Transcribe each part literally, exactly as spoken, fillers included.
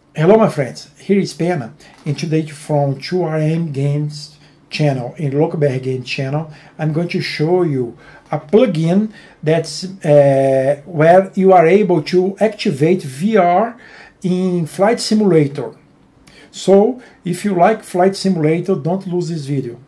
Hello my friends, here is Pena, and today from two R M Games channel and Lockeberry Games channel, I'm going to show you a plugin that's uh, where you are able to activate V R in Flight Simulator. So if you like Flight Simulator, don't lose this video.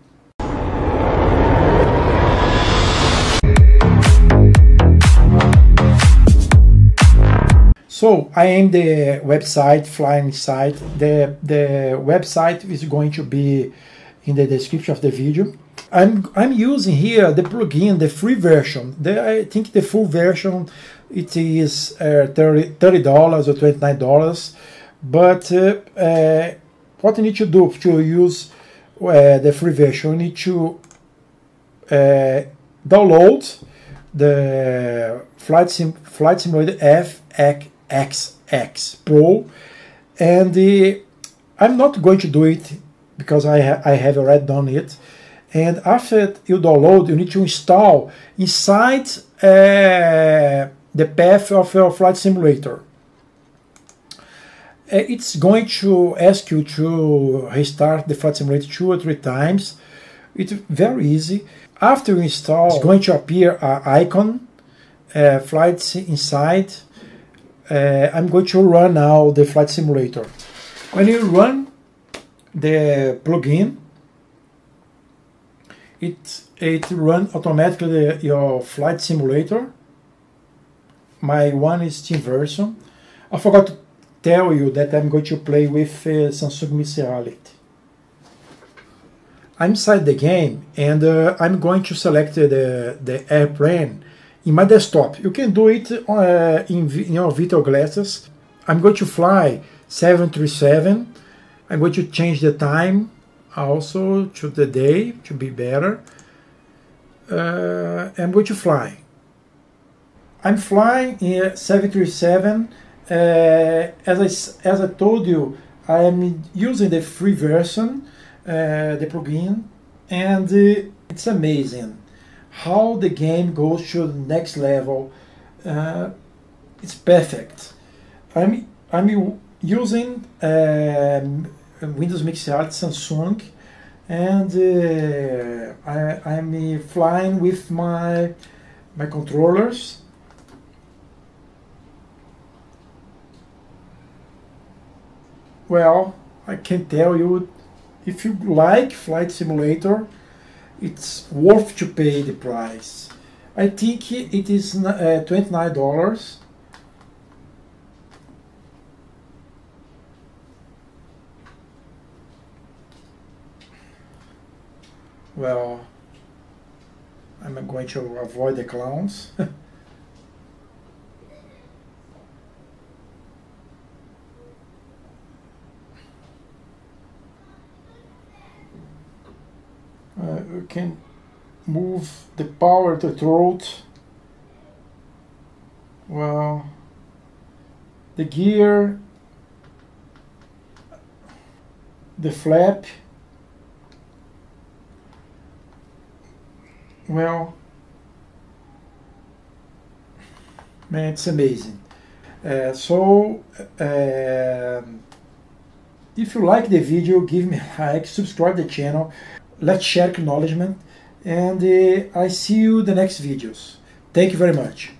So I am the website, flying site. The, the website is going to be in the description of the video. I'm, I'm using here the plugin, the free version. The, I think the full version, it is uh, thirty dollars or twenty-nine dollars. But uh, uh, what you need to do to use uh, the free version, you need to uh, download the Flight, Sim, Flight Simulator F X X Pro, and the, I'm not going to do it because I, ha I have already done it. And after you download, you need to install inside uh, the path of your Flight Simulator. It's going to ask you to restart the Flight Simulator two or three times. It's very easy. After you install, it's going to appear an icon, uh, Flights Inside. Uh, I'm going to run now the Flight Simulator. When you run the plugin, it it runs automatically the, your Flight Simulator. My one is Steam version. I forgot to tell you that I'm going to play with uh, Samsung Mixed Reality. I'm inside the game, and uh, I'm going to select the the airplane in my desktop. You can do it uh, in, in your virtual glasses. I'm going to fly seven thirty-seven. I'm going to change the time also to the day to be better. Uh, I'm going to fly. I'm flying in seven thirty-seven. Uh, as I as I told you, I am using the free version, uh, the plugin, and uh, it's amazing how the game goes to the next level. Uh, it's perfect. I'm I'm using um, Windows Mixed Reality Samsung, and uh, I, I'm flying with my my controllers. Well, I can tell you, if you like Flight Simulator, it's worth to pay the price. I think it is uh, twenty-nine dollars. Well, I'm going to avoid the clowns. Uh, you can move the power to the throat. Well, the gear, the flap. Well, man, it's amazing. Uh, so, uh, if you like the video, give me a like, subscribe the channel. Let's share acknowledgement, and uh, I see you in the next videos. Thank you very much.